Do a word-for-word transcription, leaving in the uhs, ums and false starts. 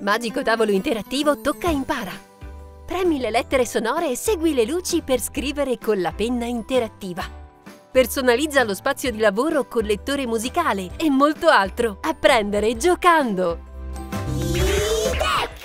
Magico tavolo interattivo Tocca e impara. Premi le lettere sonore e segui le luci per scrivere con la penna interattiva. Personalizza lo spazio di lavoro con lettore musicale e molto altro. Apprendere giocando!